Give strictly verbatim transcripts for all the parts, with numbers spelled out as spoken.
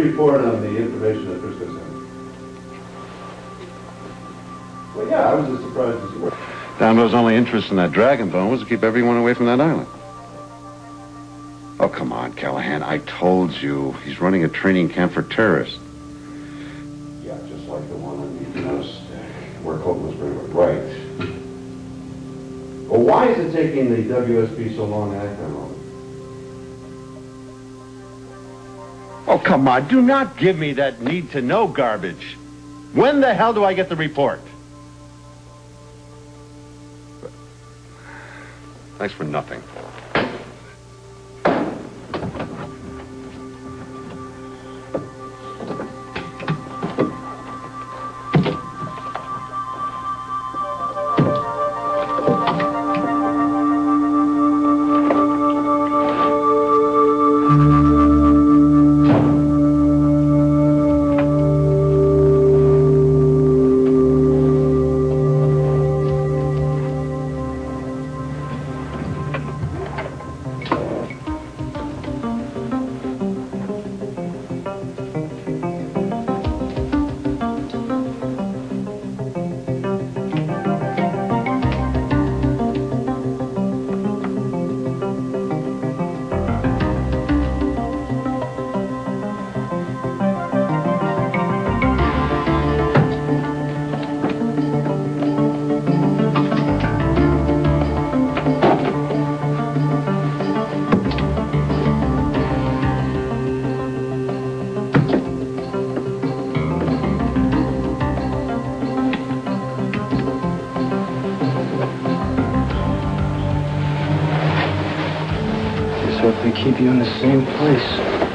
report on the information that Frisco sent? Well, yeah, I was as surprised as you were. Domino's only interest in that dragon bone was to keep everyone away from that island. Oh, come on, Callahan. I told you. He's running a training camp for terrorists. Yeah, just like the one on Domino's, where Colton was pretty much right. Well, why is it taking the W S P so long to act on all this? Oh, come on. Do not give me that need-to-know garbage. When the hell do I get the report? Thanks for nothing. Keep you in the same place.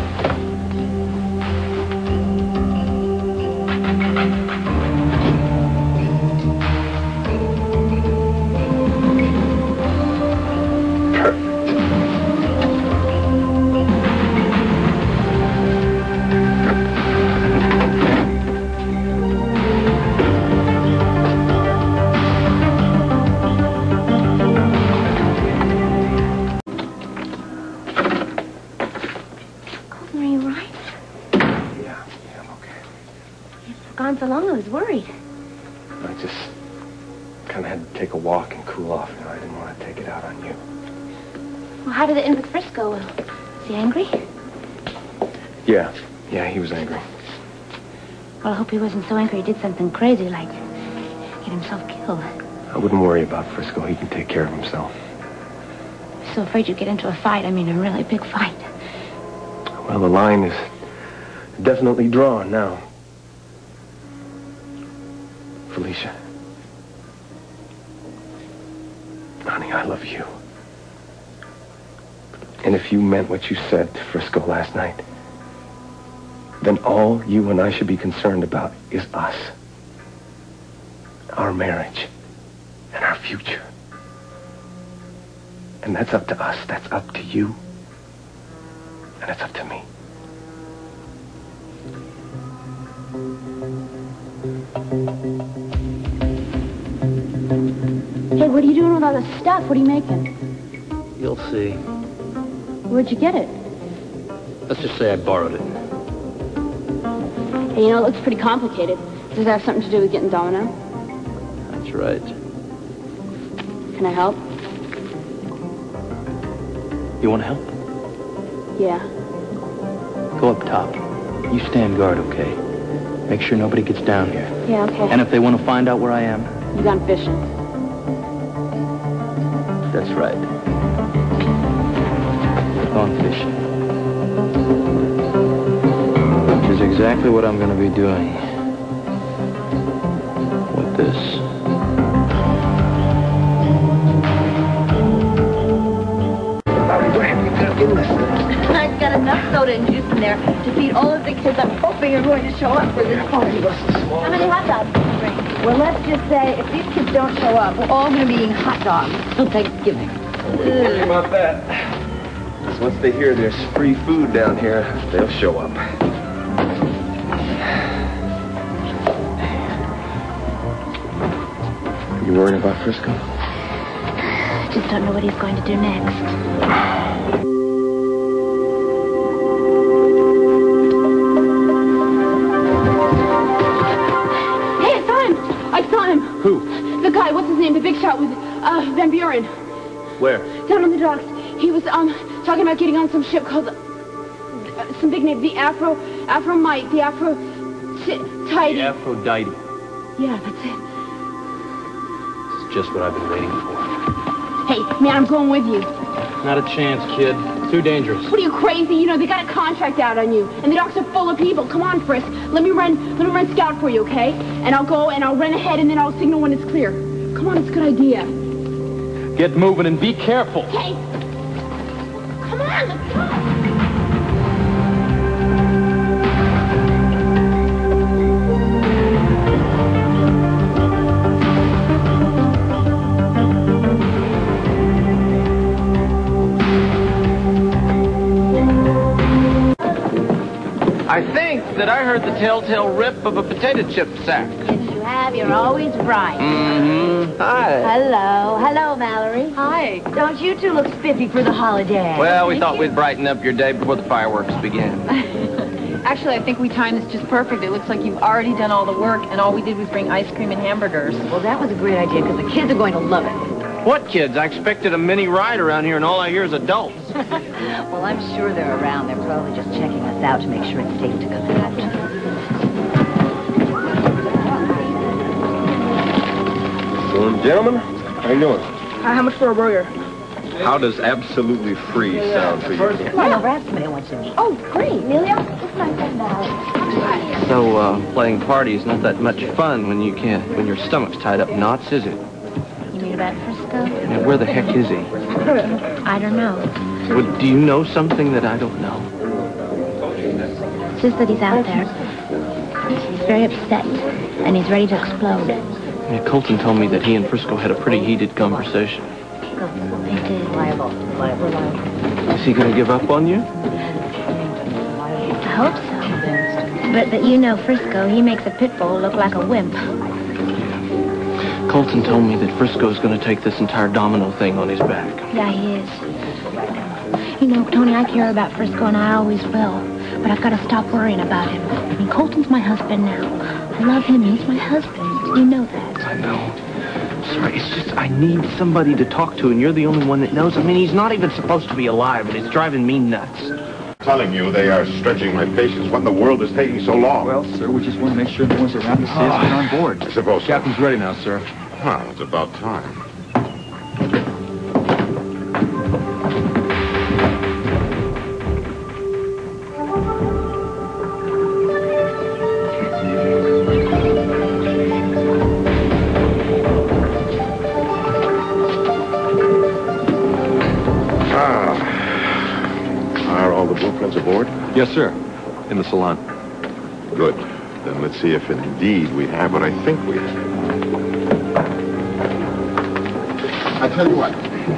So long, I was worried. I just kind of had to take a walk and cool off. You know, I didn't want to take it out on you. Well, how did it end with Frisco? Was he angry? Yeah, yeah, he was angry. Well, I hope he wasn't so angry he did something crazy like get himself killed. I wouldn't worry about Frisco. He can take care of himself. I'm so afraid you'd get into a fight. I mean, a really big fight. Well, the line is definitely drawn now. Felicia. Honey, I love you. And if you meant what you said to Frisco last night, then all you and I should be concerned about is us. Our marriage. And our future. And that's up to us. That's up to you. And it's up to me. Hey, what are you doing with all this stuff? What are you making? You'll see. Where'd you get it? Let's just say I borrowed it. Hey, you know, it looks pretty complicated. Does that have something to do with getting Domino? That's right. Can I help? You want to help? Yeah. Go up top. You stand guard, okay? Make sure nobody gets down here. Yeah, okay. And if they want to find out where I am... You gone fishing? That's right. Gone fishing. Which is exactly what I'm going to be doing. With this. I've got enough soda and juice in there to feed all of the kids I'm hoping are going to show up for this party. How many hot dogs did you bring? Well, let's just say if these kids don't show up, we're all going to be eating hot dogs till Thanksgiving. Don't worry about that. Because once they hear there's free food down here, they'll show up. You worried about Frisco? Just don't know what he's going to do next. Who? The guy, what's his name? The big shot with uh, Van Buren. Where? Down on the docks. He was um talking about getting on some ship called uh, some big name, the Afro Afro-Mite, the Afro Tidy. The Aphrodite. Yeah, that's it. It's just what I've been waiting for. Hey, man, I'm going with you. Not a chance, kid. Too dangerous. What are you, crazy? You know, they got a contract out on you, and the docks are full of people. Come on, Frisk. Let me run, let me run scout for you, okay? And I'll go and I'll run ahead, and then I'll signal when it's clear. Come on, it's a good idea. Get moving and be careful. Hey! Come on, let's go! I think that I heard the telltale rip of a potato chip sack. Yes, you have. You're always right. Mm-hmm. Hi. Hello. Hello, Mallory. Hi. Don't you two look spiffy for the holiday? Well, we thought we'd brighten up your day before the fireworks began. Actually, I think we timed this just perfect. It looks like you've already done all the work, and all we did was bring ice cream and hamburgers. Well, that was a great idea, because the kids are going to love it. What kids? I expected a mini ride around here, and all I hear is adults. Well, I'm sure they're around. They're probably just checking us out to make sure it's safe to come out. So, gentlemen, how you doing? Uh, how much for a burger? How does absolutely free sound for you? Come on over, ask somebody wants to meet. Oh, great. Amelia, this is my friend Mallory. So, uh, playing party is not that much fun when you can't, when your stomach's tied up in knots, is it? You mean about Frisco? Now, where the heck is he? I don't know. Well, do you know something that I don't know? It's just that he's out there. He's very upset, and he's ready to explode. Yeah, Colton told me that he and Frisco had a pretty heated conversation. They did. Liable. Liable. Is he going to give up on you? I hope so. But, but you know Frisco, he makes a pit bull look like a wimp. Colton told me that Frisco's going to take this entire Domino thing on his back. Yeah, he is. You know, Tony, I care about Frisco, and I always will. But I've got to stop worrying about him. I mean, Colton's my husband now. I love him. He's my husband. You know that. I know. Sorry, it's just I need somebody to talk to, and you're the only one that knows. I mean, he's not even supposed to be alive, and it's driving me nuts. Telling you they are stretching my patience. What in the world is taking so long? Well, sir, we just want to make sure no one's around to see us get on board. I suppose so. Captain's ready now, sir. Well, it's about time. Aboard? Yes, sir. In the salon. Good. Then let's see if indeed we have what I think we have. I tell you what.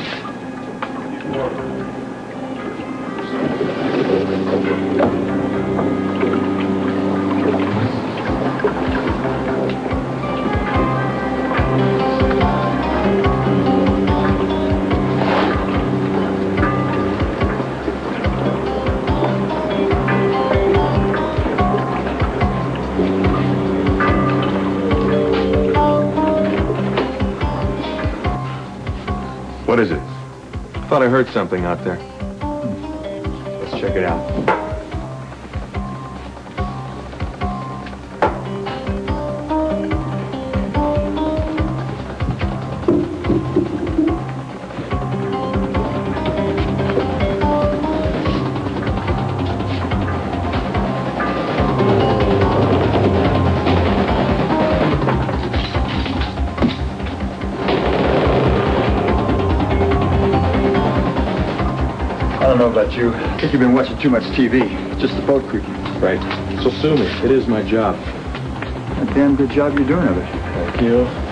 What is it? Thought I heard something out there. Let's check it out. I don't know about you. I think you've been watching too much T V. Just the boat creaking. Right. So sue me. It is my job. A damn good job you're doing of it. Thank you.